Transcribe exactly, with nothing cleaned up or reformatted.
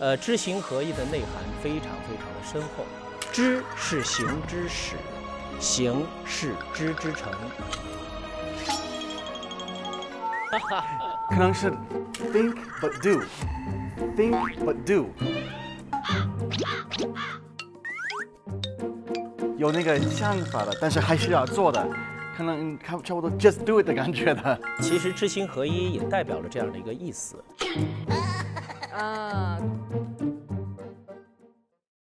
呃，知行合一的内涵非常非常的深厚。知是行之始，行是知之成。 可能是 think but do，think but do。有那个想法的，但是还是要做的，可能差差不多 just do it 的感觉的。 其实知行合一也代表了这样的一个意思。 啊。